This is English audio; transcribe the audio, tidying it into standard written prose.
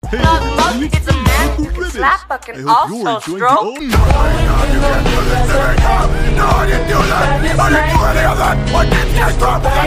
Not much, it's a man who can slap but can also stroke. No, I didn't do that! I didn't do any of that! I didn't get